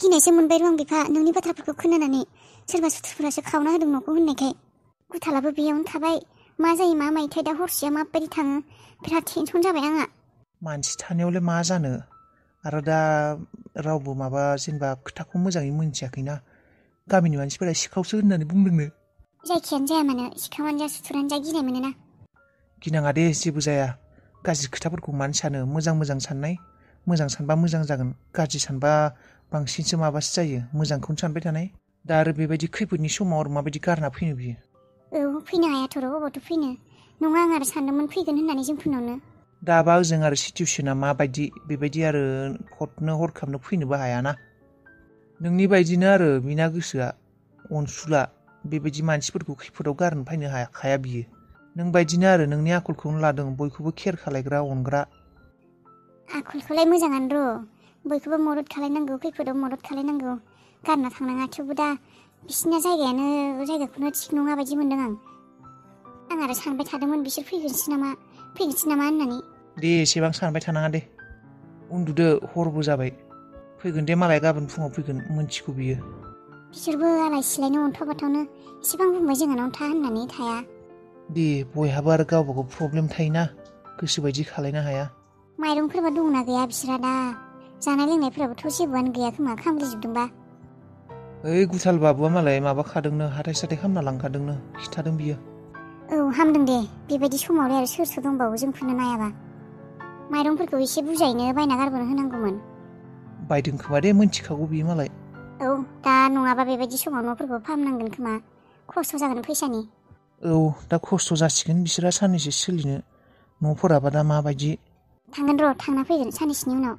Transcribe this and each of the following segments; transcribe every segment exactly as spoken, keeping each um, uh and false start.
गिनायसो मोनबाय र' आं बिफा नोंनि बाथ्राफोरखौ खोनानानै सोरबा सुथुरफोरासो खावना होदों न'खौ होननायखाय गुथालाबो बेयावनो थाबाय मा जायो मा मायोथाय दा हरसेया माबायदि थाङो बिराद टेनसन जाबाय आंहा मानसि थानायावलाय मा जानो आरो दा रावबो माबा जेनेबा खोथाखौ मोजाङै मोनथियाखैना गामिनि मानसिफोरा सिखावसो होननानै बुंदोंनो जायखियानो जाया मानो सिखावानो जा सुथुरानो जा गिनाय मोनोना गिनाङा दे जेबो जाया गाज्रि खोथाफोरखौ मानो सानो मोजां मोजां साननाय मोजां सानबा मोजां जागोन गाज्रि सानबा बांसिनसो माबासो जायो मोजांखौनो सानबाय थानाय दा आरो बेबायदि खैफोदनि समाव आरो माबायदि गारना फैनो बियो औ फैनो हायाथ' र' अबावथ' फैनो नङा आं आरो सानदोंमोन फैगोन होननानै जोंफोरनावनो दाबा ओजों आरो सिटुवेसना माबायदि बेबायदि आरो हरनो हरखाबनो फैनोबो हायाना नोंनि बायदिनो आरो बिना गोसोआ अनसुला बेबायदि मानसिफोरखौ खैफोदाव गारनो फैनो हाखाया बियो नों बायदिनो आरो नोंनि आखलखौनो लादों बयखौबो केयार खालायग्रा अनग्रा आखलखौलाय मोजाङानो र' बयखौबो मदद खालायनांगौ खैफोदाव मदद खालायनांगौ गारना थांनाङा थेवबो दा बिसिना जायगायानो जायगाखौनो थिग नङा बायदि मोनदों आं आं आरो सानबाय थादोंमोन बिसोर फैगोनसै नामा फैगोनसै नामा होननानै दे एसेबां सानबाय थानाङा दे उन्दुदो हरबो जाबाय फैगोन दे मालाय गाबोन फुङाव फैगोन मोनथिगौ बियो बिसोरबो आलाय सिलायनो अन्थाव बाथावनो एसेबां बुंबाय जोंहानाव था होननानै थाया दे बयहाबो आरो गावबा गाव प्रब्लेम थायोना गोसोबायदि खालायनो हाया माइरंफोरबा दंना गैया बिसोरा दा जानाय लोंनायफोराबोथ' जेबोआनो गैया खोमा खामग्लिजोबदोंबा ओइ गुथाल बाबुआ मालाय माबाखादोंनो हाथाय साथाय खालामना लांखादोंनो खिथादों बियो औ हामदों दे बेबायदि समावलाय आरो सोर सोर दंबावो जोंफोरनो नायाबा माइरंफोरखौ एसे बुरजायैनो बायना गारबोनो होनांगौमोन बायदों खोमा दे मोनथिखागौ बियो मालाय औ दा नङाबा बेबायदि समाव न'फोरखौ फाहामनांगोन खोमा खस्थ' जागोन फैसानि औ दा खस्थ' जासिगोन बिसोरहा साननैसो सोलिनो न'फोराबा दा माबायदि थांगोन र' थांना फैगोन साननैसोनि उनाव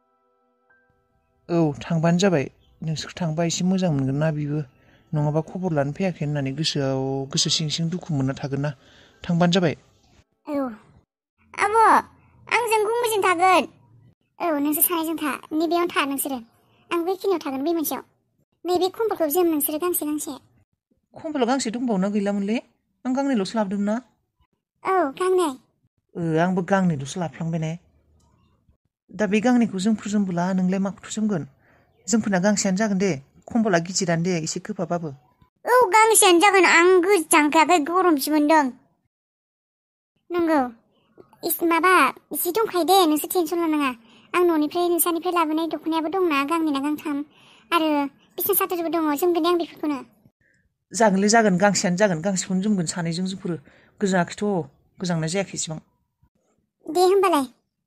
औ थांबानो जाबाय नोंसोर थांबा एसे मोजां मोनगोन ना बिबो नङाबा खबर लानो फैयाखै होननानै गोसोआव गोसो सिं सिं दुखु मोनना थागोन ना थांबानो जाबाय औ आब' आंजों गुमुजों थागोन औ नोंसोर सानैजों था नैबेयावनो था नोंसोरो आं बेखिनियाव थागोन बे मोनसेयाव नैबे कम्बलखौ जोम नोंसोरो गांसे गांसे कम्बला गांसे दंबावोना गैलामोनलै आं गांनैल'सो लाबोदोंमोन ना औ गांनै ओ आंबो गांनैल'सो लाफ्लांबाय ने दा बे गांनैखौ जोंफोर जोमबोला नोंलाय माखौथो जोमगोन जोंफोरना गांसेयानो जागोन दे कम्बला गिदिरानो दे एसे गोबाबाबो औ गांसेयानो जागोन आं गोजांखायाखै गरमसो मोनदों नंगौ माबा जि दंखायो दे नोंसोर टेनसन लानाङा आं न'निफ्राय नोंसानिफ्राय लाबोनाय दख'नायाबो दंना गांनैना गांथाम आरो बिसना सादोरबो दङ जोमगोन दे आं बेफोरखौनो जागोनलै जागोन गांसेयानो जागोन गांसेखौनो जोमगोन सानैजों जोंफोरो गोजाङाखैथ' गोजांनाय जायाखै इसेबां दे होमबालाय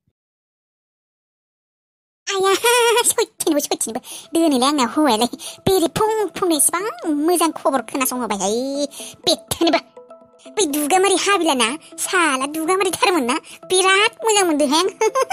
आया सयथिनोबो सयथिनोबो दोनैलाय आंना हौवायालाय बेरे फुं फुंनो इसेबां मोजां खबर खोनासंहोबायहाय बेथोनोबो बै दुगामारि हाबिलाना साला दुगामारि थारमोन ना बिराद मोजां मोनदोंहाय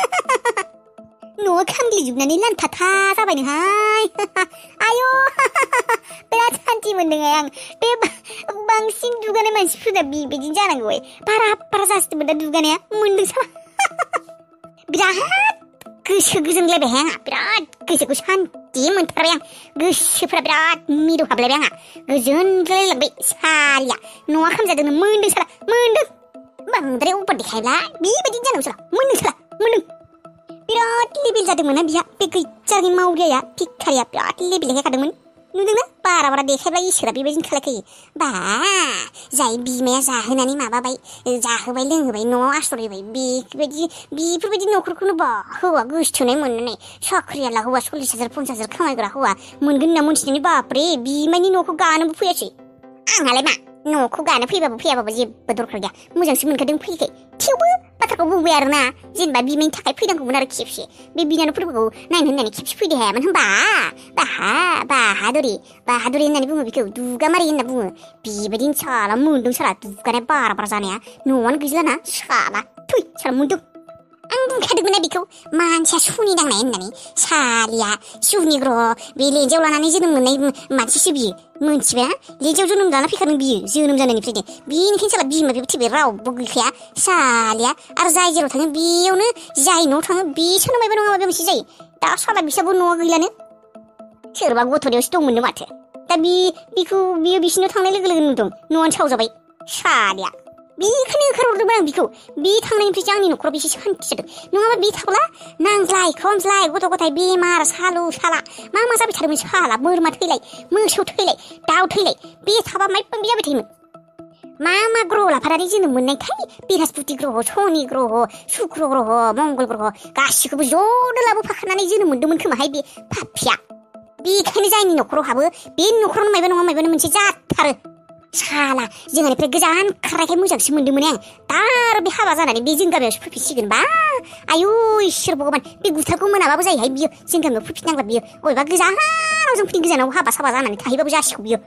न'आ खामग्लिजोबनानै लानथाथा जाबायनोहाय आयौ बिराद सान्थि मोनदोंहाय आं बे बांसिन दुगानाय मानसिफोरना बेबायदिनो जानांगौहाय बारा बारा जासिदोंमोन दा दुगानाया मोनदों साला बिराद गोसो गोजोनलायबायहाय आंहा बिराद गोसोखौ सान्थि मोनथारबाय आं गोसोफ्रा बिराद मिरौ हाबलायबाय आंहा गोजोनलायलांबाय सालिया न'आ खामजादोंनो मोनदों साला मोनदों बांद्राय अभार देखायला बेबायदिनो जानांगौ साला मोनदों साला मोनदों बिराद लेबेल जादोंमोन ना बिहा बे गैजानि मावरियाया भिखारिया बिराद लेबेल देखायखादोंमोन नुदोंना बारा बारा देखायब्ला इसोरा बेबायदिनो खालायखायो बा जाय बिमाया जाहोनानै माबाबाय जाहोबाय लोंहोबाय न'आव आसरहोबाय बेबायदि बेफोरबायदि न'खरखौनो बा हौवा गोसथोनाय मोननानै साख्रियाला हौवा सल्लिस हाजार पन्सास हाजार खामायग्रा हौवा मोनगोन होनना मोनथिनानै बापरे बिमानि न'खौ गानोबो फैयासै आंहालाय मा न'खौ गानो फैबाबो फैयाबाबो जेबो दरखार गैया मोजांसो मोनखादों फैखाय थेवबो बाथ्राखौ बुंबाय आरोना जेनेबा बिमानि थाखाय फैनांगौमोन आरो खेबसे बे बिनानावफोरखौ नायनो होननानै खेबसे फैनो हायामोन होनबा बाहा बाहादुरि बाहादुरि होननानै बुङो बेखौ दुगामारि होनना बुङो बेबायदिनो साला मोनदों साला दुगानाया बारा बारा जानाया न'आनो गैलाना साला थुइ साला मोनदों आं बुंखादोंमोन ना बेखौ मानसिया सुनि दांनाय होननानै सालिया सुनिग्र बे लेन्जायाव लानानै जोनोम मोननाय मानसिसो बियो मोनथिबाय लेन्जायाव जोनोम लाना फैखादों बियो जोनोम जानायनिफ्रायनो बेनिखायनो साला बिमा बिफा थैबाय रावबो गैखाया सालिया आरो जाय जेराव थाङो बेयावनो जाय न'आव थाङो बेसोरनो माबा नङा माबा मोनसे जायो दा साला बिसाबो न'आ गैलानो सोरबा गथ'नियावसो दंमोननो माथो दा बि बिखौ बियो बिसिनाव थांनाय लोगो लोगो नुदों न'आनो सावजाबाय सालिया बेखौनो ओंखारहरदोंमोन आं बिखौ बे थांनायनिफ्रायसो आंनि न'खराव बेसे सान्ति जादों नङाबा बे थाब्ला नांज्लाय खमज्लाय गथ' गथाय बेमार सालु साला मा मा जाबाय थादोंमोन साला बोरमा थैलाय मोसौ थैलाय दाउ थैलाय बे थाबा माइबा जाबाय थायोमोन मा मा ग्रह लाफानानै जोनोम मोननायखाय बृहस्पति ग्रह शनि ग्रह शुक्र ग्रह मंगल ग्रह गासिखौबो ज'नो लाबोफाखानानै जोनोम मोन्दोंमोन खोमाहाय बे पापिया बेखायनो जायनि न'खराव हाबो बे न'खरावनो मायबा नङा मायबानो मोनसे जाथारो साला जोंहानिफ्राय गोजान खारनायखाय मोजांसो मोन्दोंमोन आं दा आरो बे हाबा जानानै बे जों गामियावसो फैफिनसिगोनबा आयु इसोर भगबान बे गुथालखौ मोनाबाबो जायोहाय बियो जों गामियाव फैफिननांला बियो अबेबा गोजानाव जों फैनो गोजानाव हाबा साबा जानानै थाहैबाबो जासिगौ बियो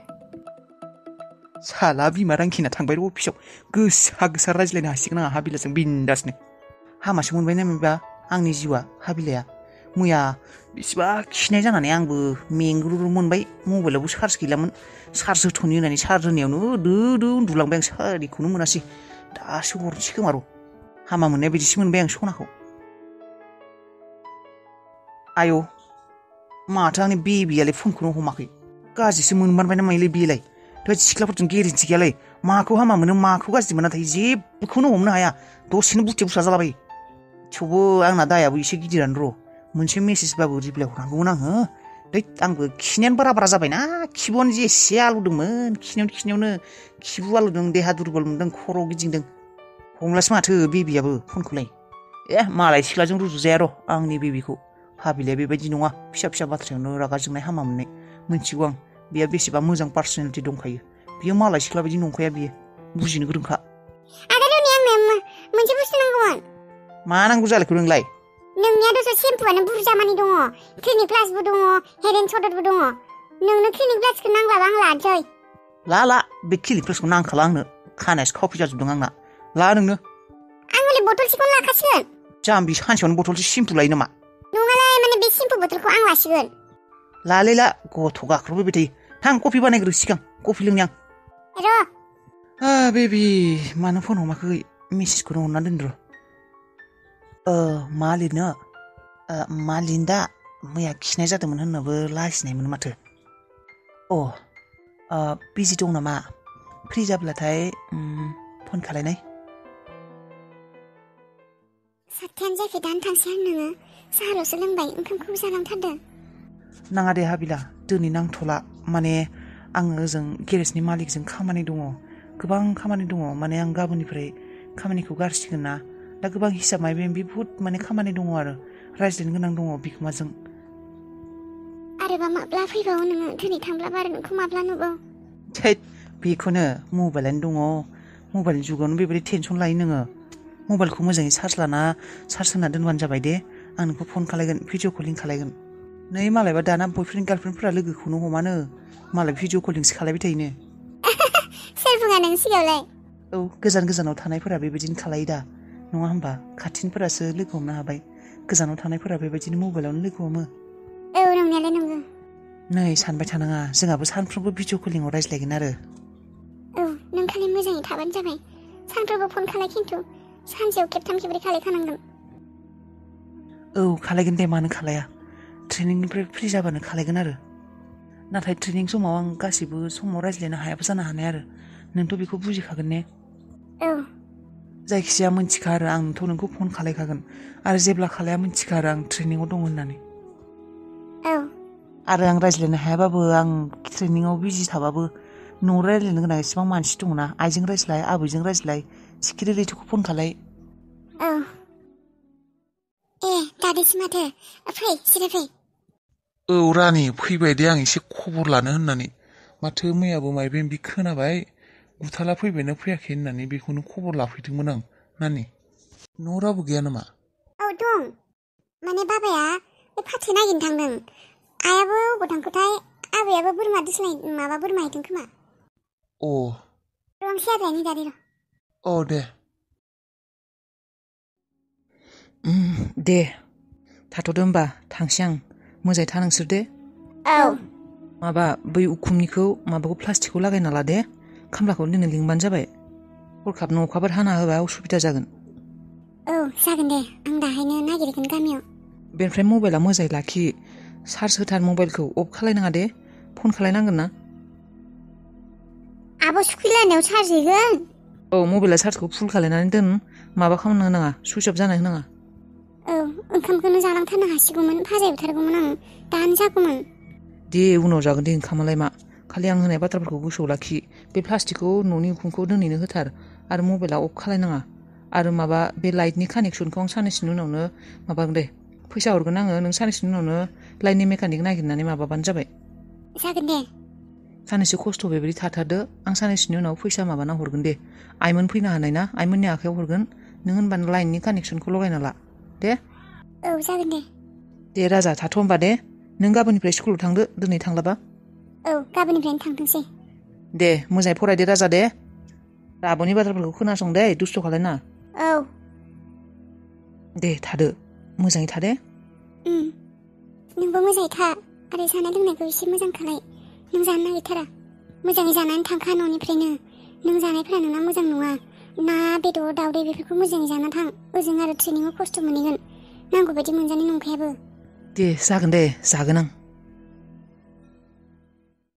साला बिमा रांखिना थांबाय अफिसाव गोसा गोसा रायज्लायनो हासिगोन आंहा हाबिलाजों बिन्दासनो हामासो मोनबाय ना मोनबा आंनि जिउआ हाबिलाया मैया बेसेबा खिनाय जानानै आंबो मेंग्रुरु मोनबाय मबाइलावबो चार्ज गैलामोन चार्ज होथ'नि होननानै चार्ज होनायावनो दो दो उन्दुलांबाय आं सारिखौनो मोनासै दासो हरनोसै खोमा र' हामा मोननाय बायदिसो मोनबाय आं सनाखौ आयौ माथो आंनि बेबियालाय फनखौनो हमाखै गाज्रिसो मोनमारबाय ना मायोलै बेलाय थ' सिख्लाफोरजों गेरेन्थि गैयालै माखौ हामा मोनो माखौ गाज्रि मोना थायो जेबोखौनो हमनो हाया दसेनो बुथे बुसा जालाबायो थेवबो आंना दायाबो एसे गिदिरानो र' मोनसे मेसेजबाबो रिप्लाय हरनांगौमोन आङो दै आंबो खिनायानो बारा बारा जाबायना खिबुआनो जेसे आलौदोंमोन खिनायावनो खिनायावनो खिबु आलौदों देहा दुरबल मोनदों खर' गिदिंदों हमलासो माथो बेबियाबो फनखौलाय ए मालाय सिख्लाजों रुजुजाया र' आंनि बेबिखौ हाबिलाया बेबायदि नङा फिसा फिसा बाथ्रायावनो रागा जोंनाय हामा मोननाय मिथिगौ आं बेहा बेसेबा मोजां पार्सनेलिटि दंखायो बियो मालाय सिख्ला बायदि नंखाया बियो बुजिनो गोरोंखा आदा रोनि आंनो मोनसे बुस्थु नांगौमोन मा नांगौ जालायखौ नोंलाय नोंनिया दसे सेम्पुआनो बुरजा मानि दङ क्लिनिक प्लासबो दङ हेड एन्ड शल्डारबो दङ नोंनो क्लिनिक प्लासखौ नांलाबा आं लानोसै ला ला बे क्लिनिक प्लासखौ नांखाला आंनो खानायासो खावफि जाजोबदों आंना ला नोंनो आं हले बथलसेखौनो लाखासिगोन जाम्बि सानसेयावनो बथलसे सेम्पु लायो नामा नङालाय माने बे सेम्पु बथलखौ आं लासिगोन लालै ला गथ' गाख्रबबाय थायो थां कफि बानायग्रो सिगां कफि लोंनि आं र' आ बेबि मानो फन हमाखै मेसेजखौनो हरना दोन र' ओ मा लिरनो मा लिन्दा मैया खिनाय जादोंमोन होननोबो लाजिनायमोन माथो अ बिजि दं नामा फ्रि जाब्लाथाय फन खालायनाय सातथायानो जायाखै दानो थांसै आं नोङो साहाल'सो लोंबाय ओंखामखौबो जालांथारदों नाङा दे हाबिला दिनै नांथ'ला माने आङो ओजों गेरेजनि मालिकजों खामानि दङ गोबां खामानि दङ माने आं गाबोननिफ्राय खामानिखौ गारसिगोन ना दा गोबां हिसाब माइबा माइबि बुहुद माने खामानि दङ आरो रायज्लायनो गोनां दङ बिगोमाजों आरोबा माब्ला फैबावो नोङो दिनै थांब्लाबो आरो नोंखौ माब्ला नुबावो थैद बेखौनो मबाइलानो दङ मबाइलनि जुगावनो बेबायदि टेनसन लायो नोङो मबाइलखौ मोजाङै चार्ज लाना चार्ज होना दोनबानो जाबाय दे आं नोंखौ फन खालायगोन भिडिअ कलिं खालायगोन नै मालायबा दाना बयफ्रेन्ड गार्लफ्रेन्डफोरा लोगोखौनो हमानो मालाय भिडिअ कलिंसो खालायबाय थायोनो सोर बुङा नों सिगाङावलाय औ गोजान गोजानाव थानायफोरा बेबायदिनो खालायो दा नङा होमबा खाथिनिफोरासो लोगो हमनो हाबाय गोजानाव थानायफोरा बेबायदिनो मबाइलावनो लोगो हमो औ नंनायालाय नंगौ नै सानबाय थानाङा जोंहाबो सानफ्रोमबो भिडिअ कलिंआव रायज्लायगोन आरो औ नों खालि मोजाङै थाबानो जाबाय सानफ्रोमबो फन खालाय खिन्थु सानसेयाव खेबथाम खेबब्रै खालायखानांगोन औ खालायगोन दे मानो खालाया ट्रेनिंनिफ्राय फ्रि जाबानो खालायगोन आरो नाथाय ट्रेनिं समाव आं गासिबो समाव रायज्लायनो हायाबो जानो हानाय आरो नोंथ' बेखौ बुजिखागोन ने औ जायखिजाया मोनथिखा आरो आंथ' नोंखौ फन खालायखागोन आरो जेब्ला खालाया मोनथिखा आरो आं ट्रेनिंआव दं होननानै औ आरो आं रायज्लायनो हायाबाबो आं ट्रेनिंआव बिजि थाबाबो न'आव रायज्लायनो गोनां एसेबां मानसि दङना आइजों रायज्लाय आबैजों रायज्लाय सिखिरि लैथोखौ फन खालाय औ ए दादैसो माथो फै सिरि फै औ रानि फैबाय दे आं एसे खबर लानो होननानै माथो मैयाबो माइबा माइबि खोनाबाय गुथाला फैबायना फैयाखै होननानै बेखौनो खबर लाफैदोंमोन आं नानि न'आव रावबो गैया नामा औ दं माने बाबाया बे फाथो नागिरनो थांदों आयाबो अबाव थांखोथाय आबैयाबो बोरमा दोस्लाय माबा बोरमा हैदों खोमा अ रंसि आदायानि दादै र' औ दे दे थाथ'दो होमबा थांसै आं मोजाङै था नोंसोर दे औ माबा बै उखुमनिखौ माबाखौ प्लास्टिकखौ लागायना ला दे खामलाखौ दिनै लिंबानो जाबाय हरखाबनो अखाफोर हाना होबा उसुबिदा जागोन औ जागोन दे आं दाहायनो नागिरगोन गामियाव बेनिफ्राय मबाइला मोजाङै लाखि चार्ज होथार मबाइलखौ अफ खालायनाङा दे फन खालायनांगोन ना आब' सुखिलायनायाव चार्ज हैगोन औ मबाइला चार्जखौ फुल खालायनानै दोन माबा खालामनो होनाङा सुइच अफ जानाय होनाङा औ ओंखामखौनो जालांथारनो हासिगौमोन भाजा एवथारगौमोन आं दानो जागौमोन दे उनाव जागोन दे ओंखामालाय मा खालि आं होनाय बाथ्राफोरखौ गोसोआव लाखि बे प्लास्टिकखौ न'नि उखुमखौ दोनहैनो होथार आरो मबाइला अफ खालायनाङा आरो माबा बे लाइटनि कानेक्सनखौ आं साननैसोनि उनावनो माबागोन दे फैसा हरगोन आङो नों साननैसोनि उनावनो लाइननि मेकानिक नागिरनानै माबाबानो जाबाय जागोन दे साननैसो खस्थ' बेबायदि थाथारदो आं साननैसोनि उनाव फैसा माबाना हरगोन दे आइमोन फैनो हानाय ना आइमोननि आखायाव हरगोन नों होनबानो लाइननि कानेक्सनखौ लगायना ला दे औ जागोन दे दे राजा थाथ' होमबा दे नों गाबोननिफ्राय स्कुलाव थांदो दिनै थांलाबा औ गाबोननिफ्रायनो थांथोंसै दे मोजाङै फरायदो राजा दे आब'नि बाथ्राफोरखौ खोनासं दे दुस्थ' खालायना औ दे थादो मोजाङै थादे उम नोंबो मोजाङै था आरो जानाय लोंनायखौ एसे मोजां खालाय नों जानो नागिरथारा मोजाङै जानानै थांखा न'निफ्रायनो नों जानायफोरा नोंना मोजां नङा ना बेदर दावदै बेफोरखौ मोजाङै जाना थां ओजों आरो ट्रेनिङाव खस्थ' मोनहैगोन नांगौ बायदि मोनजानाय नंखायाबो दे जागोन दे जागोन आं